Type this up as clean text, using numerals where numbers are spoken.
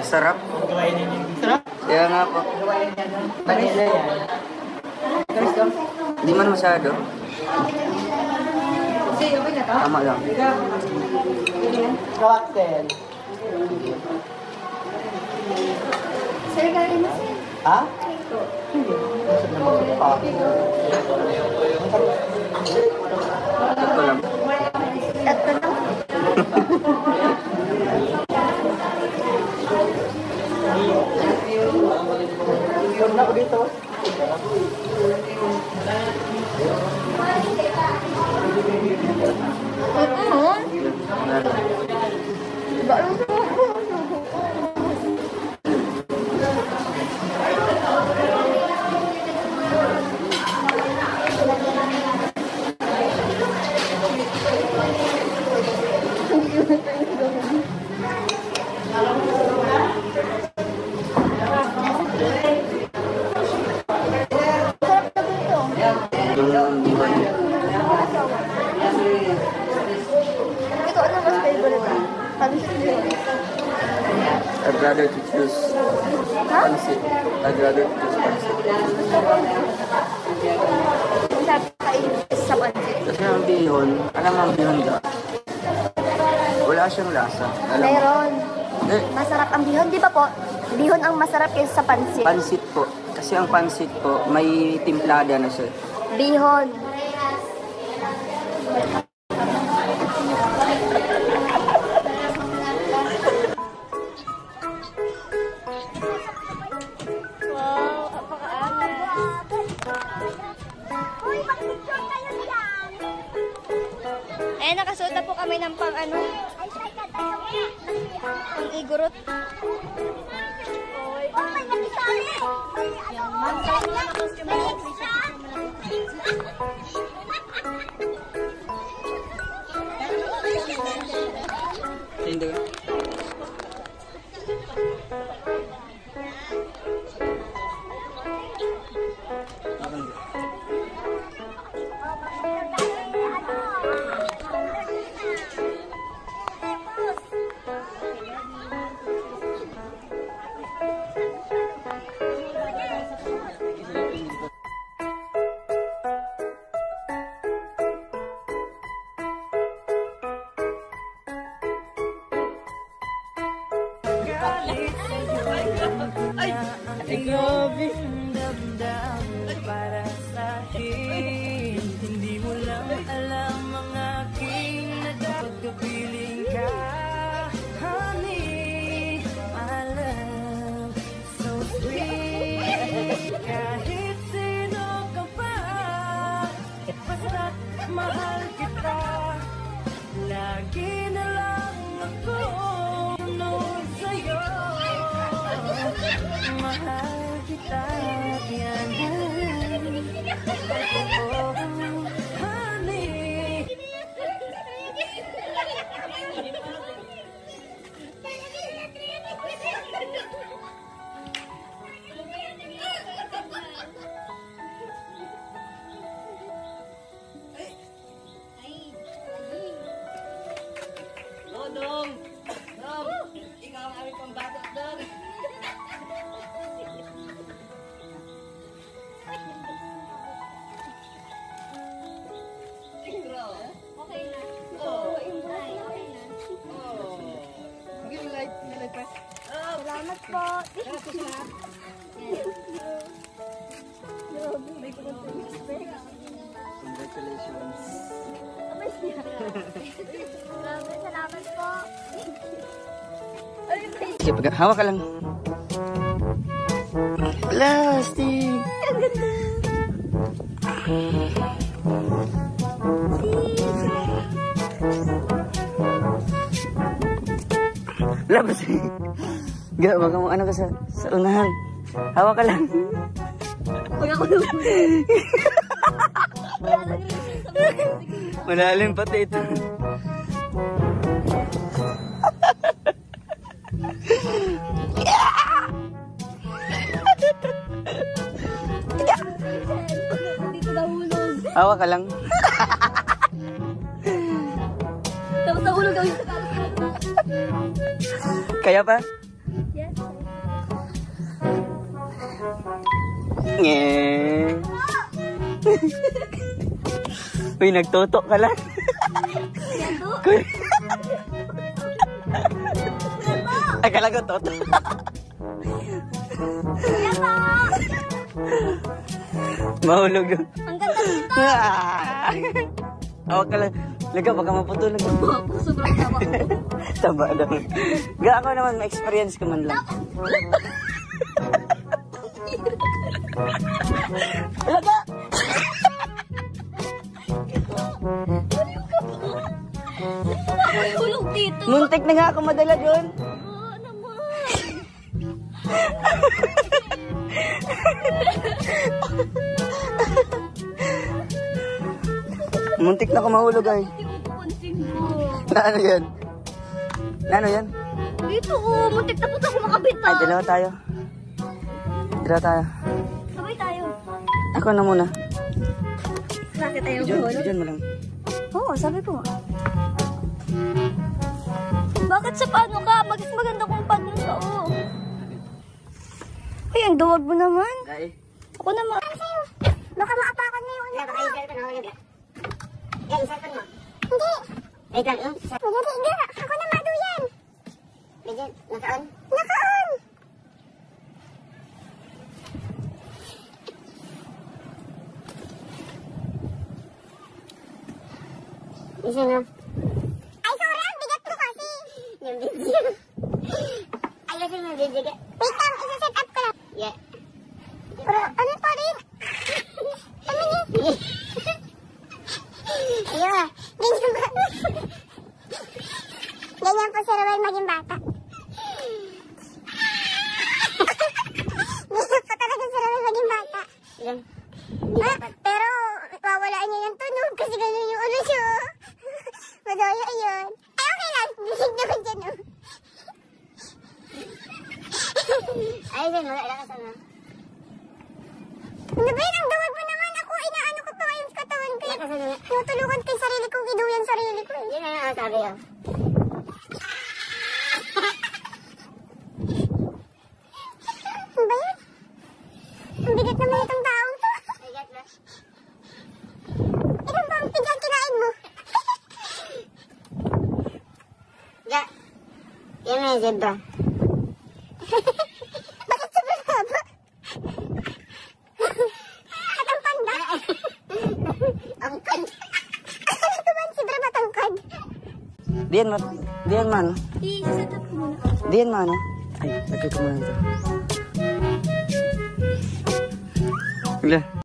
Masarap. Sarap? Kaya nga po. Vanilla yan. Hindi man masyado. Tama lang. Cocktail. Sir, galing mo sir. Ha? Hindi. Ito lang. Ito lang. Yun na ko dito. Ikaw, ano mas favorite? I'd rather to choose pansit. I'd rather to choose pansit. Ang sabi sa pansit. Kasi ang bihon, alam mo ang bihon ka? Wala siyang lasa. Alam mo? Mayroon. Eh, Masarap ang bihon, di ba po? Bihon ang masarap kaysa sa pansit. pansit po. Kasi ang pansit po, may timplada na siya. Bihon. Wow, apaka-angas. Uy, mag-picture kayo diyan. Eh, nakasuot na po kami ng pang ano? Pang igurot. Oh, may nakisali. May extra. Hindi ka? Ay, grabe. Para sa akin, hindi mo lang alam ang aking nagpagkapiling ka. Honey, my love, so sweet. Kahit sino ka pa, basta't mahal kita. Lagi na lang ako nung sa'yo. Mahal kita, yan. Oh, honey. Dong, ikaw ang aming pambatot, Dong. Okay na. Oh. Okay na. Salamat po. Congratulations. Salamat po. Sige, hawak ka lang. Plastic. Ang ganda. Labas. Ga, wag mo ano ka sa unahan. Hawak ka lang. Huwag ako naman. Malalim pati ito. Dito nahulog. Hawak ka lang. Tapos nahulog gawin sa kalat. Kaya pa? Yes. Nge. Uy, nagtutok ka lang. Akala ko toto. Mahulog yun. Ang ganda dito. Awak ka lang. Laga, baka maputulog. Sobrang taba. Taba daw. Ga ako naman, ma-experience ko man lang. Laga! Hulog dito. Muntik na nga ako madala doon. Oo naman. Muntik na ako mahulog ay. Hindi mo papansin ko. Na ano yan? Na ano yan? Dito oh, muntik na po ako makabit Ay, dalawa tayo. Dalawa tayo. Sabay tayo. Ako na muna. Bakit tayo Diyan mo lang. Oo, sabi ko. Bakit sa paano ka? Maganda kung paano ka, oh. Ay, ang duwag mo naman. Ay. Ako naman. Baka maapakan na yung ano. Yan, cellphone mo. Hindi. Wait lang, Hindi, hindi. Ako na maduyan. Legit, naka-on? Naka-on. Isa na. Ay, sorry. Ang bigat mo kasi. Yung video. Ay, kasi may video ka. Wait lang. Isa-set up ko lang. Yeah. Pero ano pa rin? Ano niya? Ayun. Ganyan ba? Ganyan po si Ruel maging bata. Ganyan po talaga si Ruel maging bata. Yan. Pero wawalaan niya ng tunog kasi ganun yung ulo siya. Madaya yun. Ay, okay lang. Bisig naman dyan. Oh. Ay, din, wala ka sana. Ano ba yun? Ang dawag mo naman. Ako, inaano ko pa yung katawan ko. Wala ka sana. Tinutulungan ko yung sarili kong iduyan sarili ko. Yun na ang sabi ko. Ano ba yun? Ang bigat naman itong taong to. Bigat na. Ilan ba ang pidyan kinain mo? Ya. Yan may zebra. Bakit sobrang haba? At ang panda? Ang kanta. Ano ito ba? Sobra matangkad. Diyan man. I-set up ko muna. Diyan man. Ay, lagay ko muna ito. Wala.